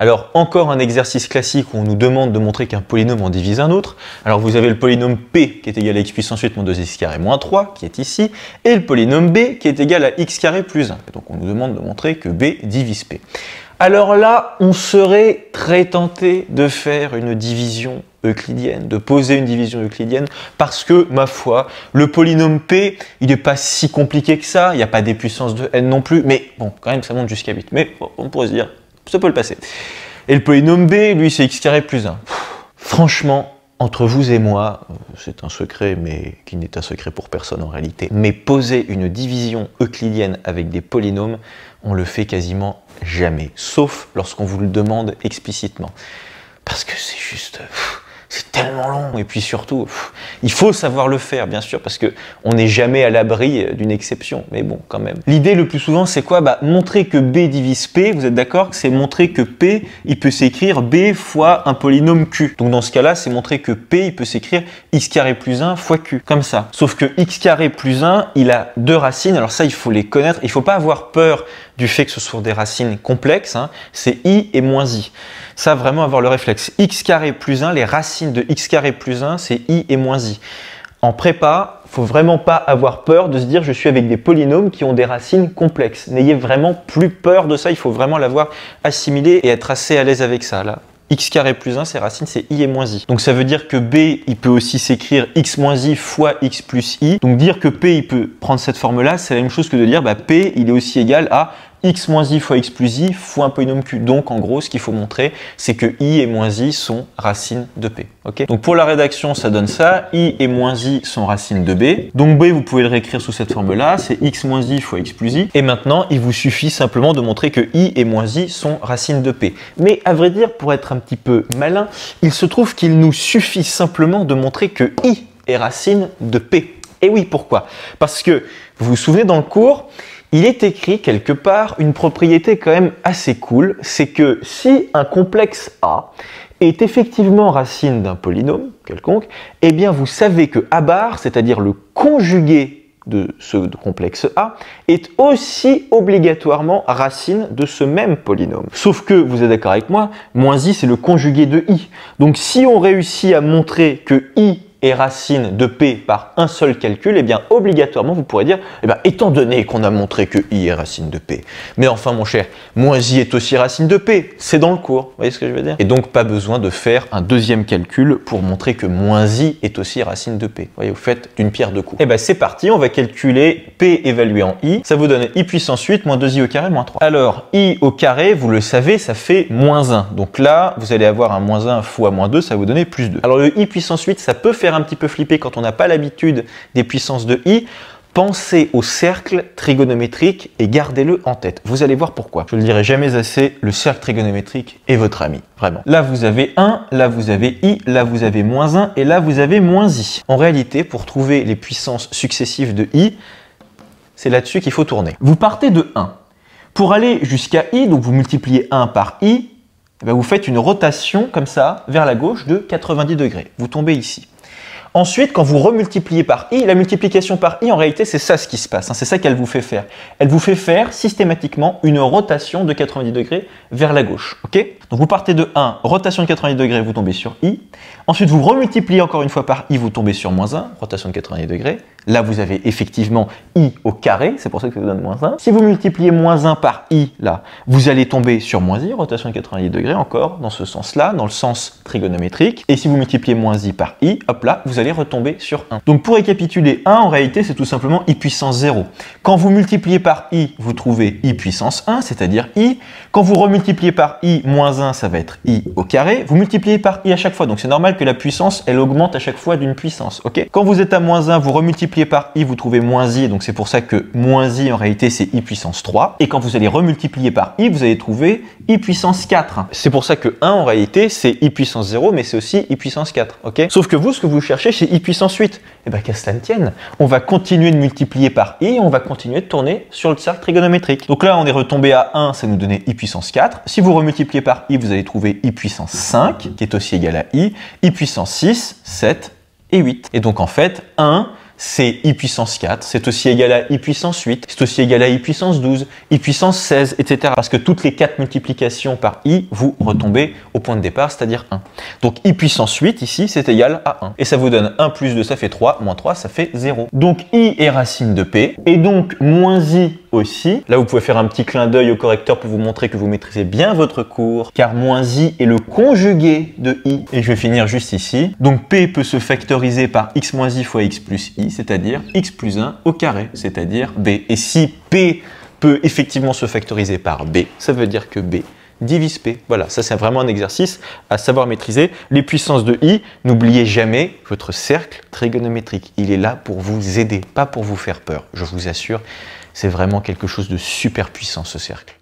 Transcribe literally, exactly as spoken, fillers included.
Alors encore un exercice classique où on nous demande de montrer qu'un polynôme en divise un autre. Alors vous avez le polynôme P qui est égal à x puissance huit moins deux x carré moins trois qui est ici, et le polynôme B qui est égal à x carré plus un. Et donc on nous demande de montrer que B divise P. Alors là, on serait très tenté de faire une division euclidienne, de poser une division euclidienne, parce que, ma foi, le polynôme P, il n'est pas si compliqué que ça, il n'y a pas des puissances de n non plus, mais bon, quand même, ça monte jusqu'à huit. Mais bon, on pourrait se dire, ça peut le passer. Et le polynôme B, lui, c'est x carré plus un. Franchement, entre vous et moi, c'est un secret, mais qui n'est un secret pour personne en réalité, mais poser une division euclidienne avec des polynômes, on le fait quasiment jamais, sauf lorsqu'on vous le demande explicitement. Parce que c'est juste... c'est tellement long, et puis surtout, pff, il faut savoir le faire, bien sûr, parce qu'on n'est jamais à l'abri d'une exception, mais bon, quand même. L'idée le plus souvent, c'est quoi? Bah, montrer que B divise P, vous êtes d'accord? C'est montrer que P, il peut s'écrire B fois un polynôme Q. Donc dans ce cas-là, c'est montrer que P, il peut s'écrire x carré plus un fois Q, comme ça. Sauf que x carré plus un, il a deux racines, alors ça, il faut les connaître, il ne faut pas avoir peur du fait que ce sont des racines complexes, hein. C'est i et moins i. Ça, vraiment avoir le réflexe. X carré plus un, les racines de x carré plus un, c'est i et moins i. En prépa, il ne faut vraiment pas avoir peur de se dire je suis avec des polynômes qui ont des racines complexes. N'ayez vraiment plus peur de ça, il faut vraiment l'avoir assimilé et être assez à l'aise avec ça. Là, x carré plus un, ses racines, c'est i et moins i. Donc ça veut dire que B, il peut aussi s'écrire x moins i fois x plus i. Donc dire que P, il peut prendre cette forme-là, c'est la même chose que de dire bah, P, il est aussi égal à x moins i fois x plus i fois un polynôme Q. Donc en gros, ce qu'il faut montrer, c'est que i et moins i sont racines de P. Okay, donc pour la rédaction, ça donne ça. I et moins i sont racines de B. Donc B, vous pouvez le réécrire sous cette forme-là. C'est x moins i fois x plus i. Et maintenant, il vous suffit simplement de montrer que i et moins i sont racines de P. Mais à vrai dire, pour être un petit peu malin, il se trouve qu'il nous suffit simplement de montrer que i est racine de P. Et oui, pourquoi? Parce que, vous vous souvenez dans le cours, il est écrit quelque part une propriété quand même assez cool, c'est que si un complexe A est effectivement racine d'un polynôme quelconque, eh bien vous savez que A bar, c'est-à-dire le conjugué de ce complexe A, est aussi obligatoirement racine de ce même polynôme. Sauf que, vous êtes d'accord avec moi, moins i c'est le conjugué de i. Donc si on réussit à montrer que i est racine de P par un seul calcul, eh bien obligatoirement vous pourrez dire, eh bien, étant donné qu'on a montré que i est racine de P, mais enfin mon cher, moins i est aussi racine de P, c'est dans le cours, vous voyez ce que je veux dire? Et donc pas besoin de faire un deuxième calcul pour montrer que moins i est aussi racine de P. Vous voyez, vous faites d'une pierre deux coups. Eh bien c'est parti, on va calculer P évalué en i, ça vous donne i puissance huit moins deux i au carré moins trois. Alors i au carré, vous le savez, ça fait moins un, donc là vous allez avoir un moins un fois moins deux, ça va vous donner plus deux. Alors le i puissance huit, ça peut faire un petit peu flipper quand on n'a pas l'habitude des puissances de i. Pensez au cercle trigonométrique et gardez-le en tête. Vous allez voir pourquoi. Je ne le dirai jamais assez, le cercle trigonométrique est votre ami, vraiment. Là, vous avez un, là, vous avez i, là, vous avez moins un, et là, vous avez moins i. En réalité, pour trouver les puissances successives de i, c'est là-dessus qu'il faut tourner. Vous partez de un. Pour aller jusqu'à i, donc vous multipliez un par i, eh bien vous faites une rotation comme ça, vers la gauche de quatre-vingt-dix degrés. Vous tombez ici. Ensuite, quand vous remultipliez par i, la multiplication par i, en réalité, c'est ça ce qui se passe. Hein, c'est ça qu'elle vous fait faire. Elle vous fait faire systématiquement une rotation de quatre-vingt-dix degrés vers la gauche. Okay, donc vous partez de un, rotation de quatre-vingt-dix degrés, vous tombez sur i. Ensuite, vous remultipliez encore une fois par i, vous tombez sur moins un, rotation de quatre-vingt-dix degrés. Là, vous avez effectivement i au carré, c'est pour ça que ça vous donne moins un. Si vous multipliez moins un par i, là, vous allez tomber sur moins i, rotation de quatre-vingt-dix degrés, encore dans ce sens-là, dans le sens trigonométrique. Et si vous multipliez moins i par i, hop là, vous allez retomber sur un. Donc pour récapituler, un en réalité, c'est tout simplement i puissance zéro. Quand vous multipliez par i, vous trouvez i puissance un, c'est-à-dire i. Quand vous remultipliez par i moins un, ça va être i au carré. Vous multipliez par i à chaque fois, donc c'est normal que la puissance, elle augmente à chaque fois d'une puissance. Okay, quand vous êtes à moins un, vous remultipliez par i, vous trouvez moins i, donc c'est pour ça que moins i en réalité c'est i puissance trois. Et quand vous allez remultiplier par i, vous allez trouver i puissance quatre. C'est pour ça que un en réalité c'est i puissance zéro, mais c'est aussi i puissance quatre. Okay, sauf que vous, ce que vous cherchez, c'est i puissance huit. Et bien qu'à cela ne tienne, on va continuer de multiplier par i, on va continuer de tourner sur le cercle trigonométrique. Donc là on est retombé à un, ça nous donnait i puissance quatre. Si vous remultipliez par i, vous allez trouver i puissance cinq, qui est aussi égal à i, i puissance six, sept et huit. Et donc en fait, un, c'est i puissance quatre, c'est aussi égal à i puissance huit, c'est aussi égal à i puissance douze, i puissance seize, et cetera. Parce que toutes les quatre multiplications par i, vous retombez au point de départ, c'est-à-dire un. Donc i puissance huit, ici, c'est égal à un. Et ça vous donne un plus deux, ça fait trois, moins trois, ça fait zéro. Donc i est racine de p, et donc moins i aussi. Là, vous pouvez faire un petit clin d'œil au correcteur pour vous montrer que vous maîtrisez bien votre cours, car moins i est le conjugué de i. Et je vais finir juste ici. Donc p peut se factoriser par x moins i fois x plus i, c'est-à-dire x plus un au carré, c'est-à-dire b. Et si p peut effectivement se factoriser par b, ça veut dire que b divise p. Voilà, ça c'est vraiment un exercice à savoir maîtriser. Les puissances de i, n'oubliez jamais votre cercle trigonométrique. Il est là pour vous aider, pas pour vous faire peur. Je vous assure, c'est vraiment quelque chose de super puissant ce cercle.